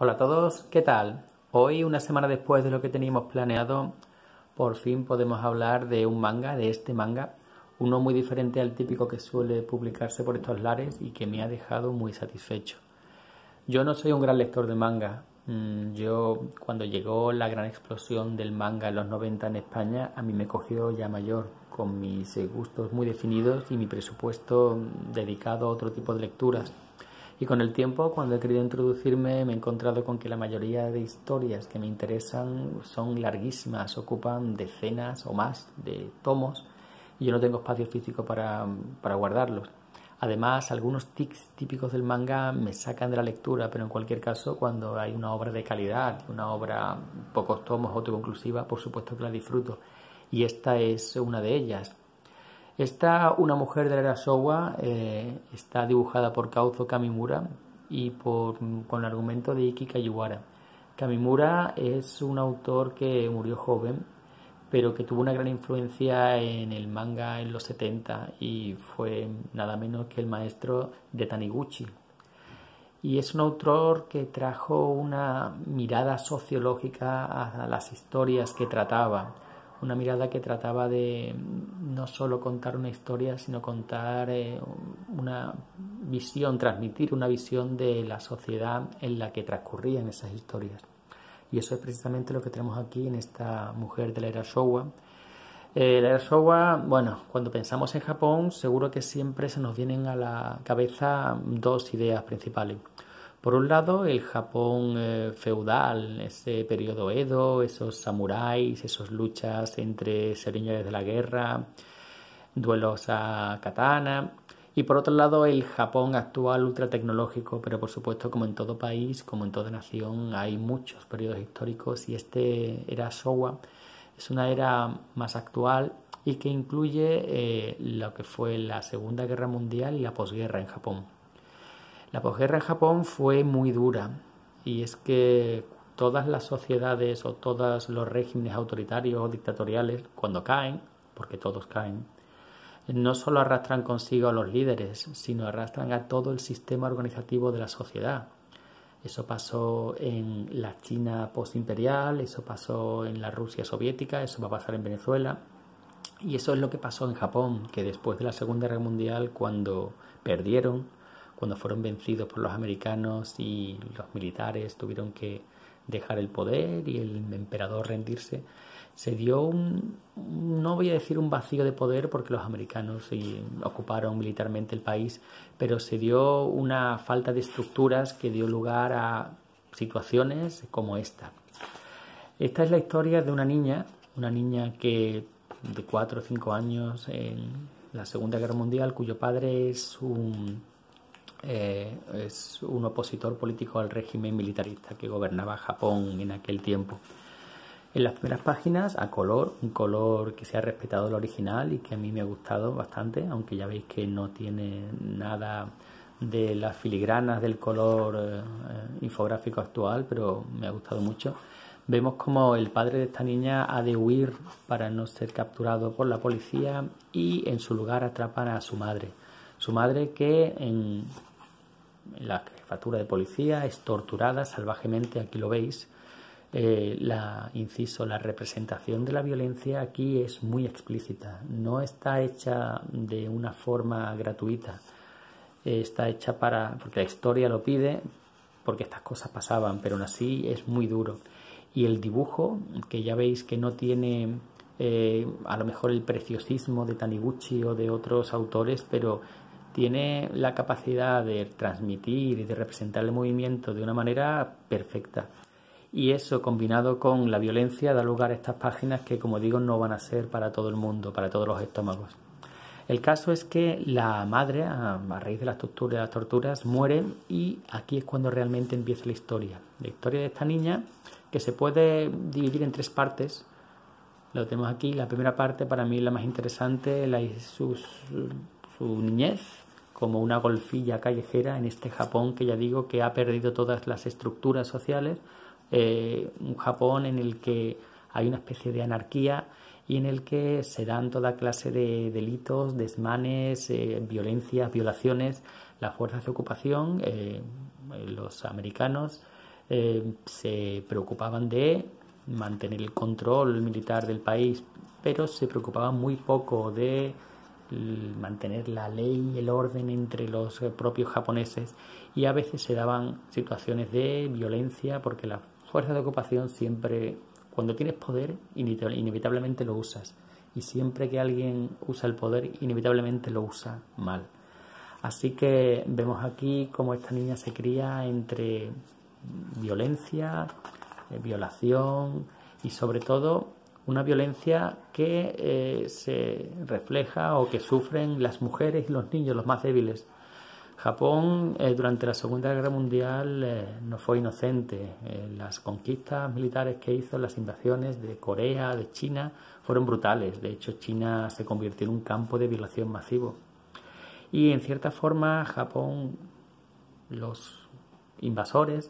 Hola a todos, ¿qué tal? Hoy, una semana después de lo que teníamos planeado, por fin podemos hablar de un manga, de este manga, uno muy diferente al típico que suele publicarse por estos lares y que me ha dejado muy satisfecho. Yo no soy un gran lector de manga. Yo, cuando llegó la gran explosión del manga en los 90 en España, a mí me cogió ya mayor, con mis gustos muy definidos y mi presupuesto dedicado a otro tipo de lecturas. Y con el tiempo, cuando he querido introducirme, me he encontrado con que la mayoría de historias que me interesan son larguísimas, ocupan decenas o más de tomos y yo no tengo espacio físico para guardarlos. Además, algunos tics típicos del manga me sacan de la lectura, pero en cualquier caso, cuando hay una obra de calidad, una obra pocos tomos, autoconclusiva, por supuesto que la disfruto. Y esta es una de ellas. Esta, Una mujer de la era Showa, está dibujada por Kaozu Kamimura y con el argumento de Iki Kajiwara. Kamimura es un autor que murió joven, pero que tuvo una gran influencia en el manga en los 70 y fue nada menos que el maestro de Taniguchi. Y es un autor que trajo una mirada sociológica a las historias que trataba, una mirada que trataba de no solo contar una historia, sino contar una visión, transmitir una visión de la sociedad en la que transcurrían esas historias. Y eso es precisamente lo que tenemos aquí en esta mujer de la era Showa. La era Showa, bueno, cuando pensamos en Japón, seguro que siempre se nos vienen a la cabeza dos ideas principales. Por un lado, el Japón feudal, ese periodo Edo, esos samuráis, esas luchas entre señores de la guerra, duelos a katana. Y por otro lado, el Japón actual ultratecnológico, pero por supuesto, como en todo país, como en toda nación, hay muchos periodos históricos y este era Showa es una era más actual y que incluye lo que fue la Segunda Guerra Mundial y la posguerra en Japón. La posguerra en Japón fue muy dura y es que todas las sociedades o todos los regímenes autoritarios o dictatoriales, cuando caen, porque todos caen, no solo arrastran consigo a los líderes, sino arrastran a todo el sistema organizativo de la sociedad. Eso pasó en la China postimperial, eso pasó en la Rusia soviética, eso va a pasar en Venezuela. Y eso es lo que pasó en Japón, que después de la Segunda Guerra Mundial, cuando perdieron, cuando fueron vencidos por los americanos y los militares tuvieron que dejar el poder y el emperador rendirse, se dio no voy a decir un vacío de poder porque los americanos ocuparon militarmente el país, pero se dio una falta de estructuras que dio lugar a situaciones como esta. Esta es la historia de una niña que de 4 o 5 años en la Segunda Guerra Mundial, cuyo padre es un opositor político al régimen militarista que gobernaba Japón en aquel tiempo. En las primeras páginas, a color, un color que se ha respetado el original y que a mí me ha gustado bastante, aunque ya veis que no tiene nada de las filigranas del color infográfico actual, pero me ha gustado mucho. Vemos como el padre de esta niña ha de huir para no ser capturado por la policía y en su lugar atrapan a su madre. Su madre que en la jefatura de policía es torturada salvajemente, aquí lo veis. La representación de la violencia aquí es muy explícita, no está hecha de una forma gratuita, está hecha porque la historia lo pide, porque estas cosas pasaban, pero aún así es muy duro. Y el dibujo, que ya veis que no tiene a lo mejor el preciosismo de Taniguchi o de otros autores, pero tiene la capacidad de transmitir y de representar el movimiento de una manera perfecta. Y eso, combinado con la violencia, da lugar a estas páginas que, como digo, no van a ser para todo el mundo, para todos los estómagos. El caso es que la madre, a raíz de las torturas, muere y aquí es cuando realmente empieza la historia. La historia de esta niña, que se puede dividir en 3 partes. Lo tenemos aquí. La primera parte, para mí, la más interesante, su niñez como una golfilla callejera en este Japón que ya digo que ha perdido todas las estructuras sociales. Un Japón en el que hay una especie de anarquía y en el que se dan toda clase de delitos, desmanes, violencias, violaciones. Las fuerzas de ocupación, los americanos, se preocupaban de mantener el control militar del país, pero se preocupaban muy poco de mantener la ley y el orden entre los propios japoneses, y a veces se daban situaciones de violencia porque las fuerzas de ocupación siempre, cuando tienes poder, inevitablemente lo usas, y siempre que alguien usa el poder, inevitablemente lo usa mal. Así que vemos aquí cómo esta niña se cría entre violencia, violación y sobre todo una violencia que se refleja o que sufren las mujeres y los niños, los más débiles. Japón durante la Segunda Guerra Mundial no fue inocente. Las conquistas militares que hizo, las invasiones de Corea, de China, fueron brutales. De hecho, China se convirtió en un campo de violación masivo. Y en cierta forma Japón, los invasores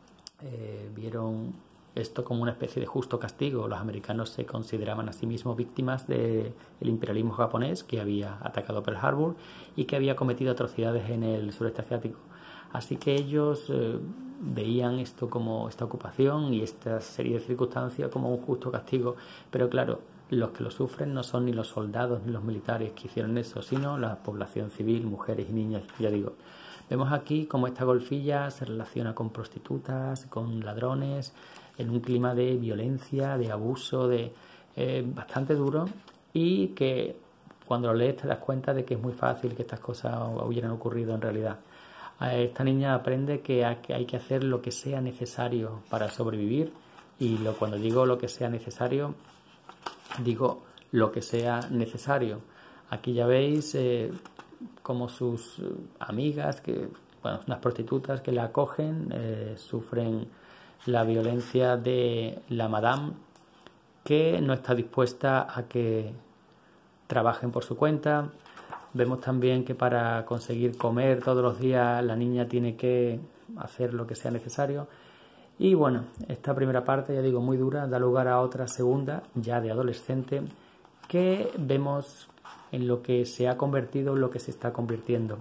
vieron esto como una especie de justo castigo. Los americanos se consideraban a sí mismos víctimas del imperialismo japonés, que había atacado Pearl Harbor y que había cometido atrocidades en el sureste asiático. Así que ellos veían esto como esta ocupación y esta serie de circunstancias como un justo castigo. Pero claro, los que lo sufren no son ni los soldados ni los militares que hicieron eso, sino la población civil, mujeres y niños, ya digo. Vemos aquí cómo esta golfilla se relaciona con prostitutas, con ladrones, en un clima de violencia, de abuso, bastante duro, y que cuando lo lees te das cuenta de que es muy fácil que estas cosas hubieran ocurrido en realidad. Esta niña aprende que hay que hacer lo que sea necesario para sobrevivir, y cuando digo lo que sea necesario, digo lo que sea necesario. Aquí ya veis como sus amigas, unas prostitutas que la acogen, sufren la violencia de la madame, que no está dispuesta a que trabajen por su cuenta. Vemos también que para conseguir comer todos los días la niña tiene que hacer lo que sea necesario. Y bueno, esta primera parte, ya digo, muy dura, da lugar a otra segunda, ya de adolescente, que vemos en lo que se ha convertido, en lo que se está convirtiendo.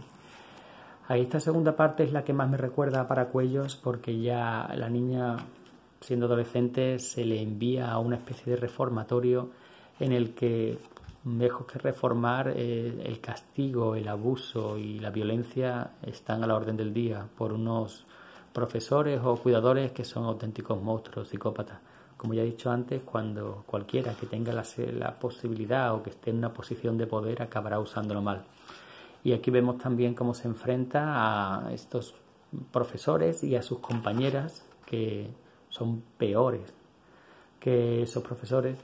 Esta segunda parte es la que más me recuerda a Paracuellos, porque ya la niña, siendo adolescente, se le envía a una especie de reformatorio en el que, lejos que reformar, el castigo, el abuso y la violencia están a la orden del día por unos profesores o cuidadores que son auténticos monstruos, psicópatas. Como ya he dicho antes, cuando cualquiera que tenga la posibilidad o que esté en una posición de poder acabará usándolo mal. Y aquí vemos también cómo se enfrenta a estos profesores y a sus compañeras, que son peores que esos profesores,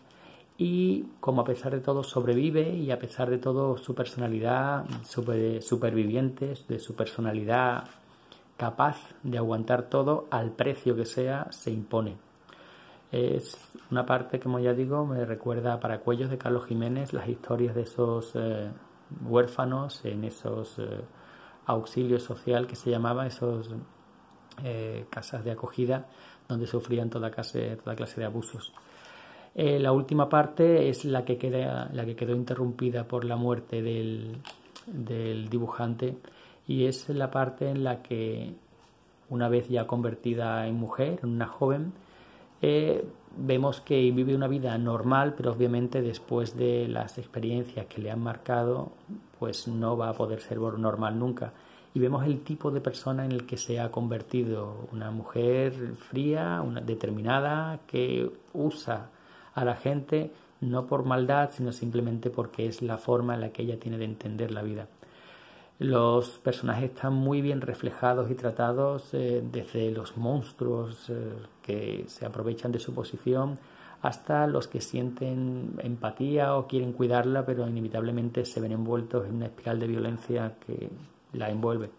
y como a pesar de todo sobrevive, y a pesar de todo su personalidad superviviente, de su personalidad capaz de aguantar todo al precio que sea, se impone. Es una parte que, como ya digo, me recuerda a Paracuellos de Carlos Jiménez, las historias de esos huérfanos en esos auxilios social que se llamaban, esos casas de acogida donde sufrían toda clase de abusos. La última parte es la que quedó interrumpida por la muerte del dibujante, y es la parte en la que, una vez ya convertida en mujer, en una joven, vemos que vive una vida normal, pero obviamente después de las experiencias que le han marcado, pues no va a poder ser normal nunca. Y vemos el tipo de persona en el que se ha convertido: una mujer fría, determinada, que usa a la gente no por maldad, sino simplemente porque es la forma en la que ella tiene de entender la vida. Los personajes están muy bien reflejados y tratados, desde los monstruos que se aprovechan de su posición hasta los que sienten empatía o quieren cuidarla, pero inevitablemente se ven envueltos en una espiral de violencia que la envuelve.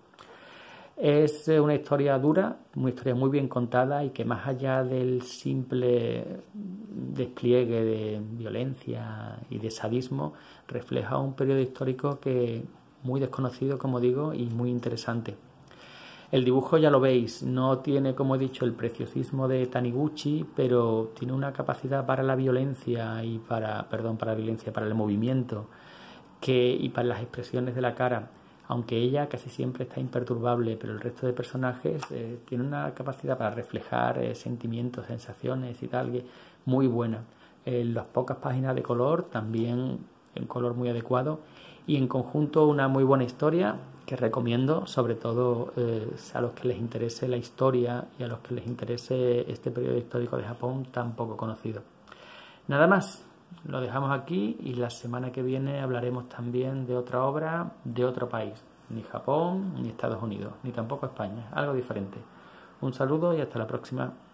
Es una historia dura, una historia muy bien contada, y que, más allá del simple despliegue de violencia y de sadismo, refleja un periodo histórico que muy desconocido, como digo, y muy interesante. El dibujo, ya lo veis, no tiene, como he dicho, el preciosismo de Taniguchi, pero tiene una capacidad para la violencia y para el movimiento y para las expresiones de la cara aunque ella casi siempre está imperturbable, pero el resto de personajes tiene una capacidad para reflejar sentimientos, sensaciones y tal, que muy buena. Las pocas páginas de color, también en color muy adecuado, y en conjunto una muy buena historia que recomiendo, sobre todo a los que les interese la historia y a los que les interese este periodo histórico de Japón tan poco conocido. Nada más, lo dejamos aquí y la semana que viene hablaremos también de otra obra de otro país, ni Japón, ni Estados Unidos, ni tampoco España, algo diferente. Un saludo y hasta la próxima.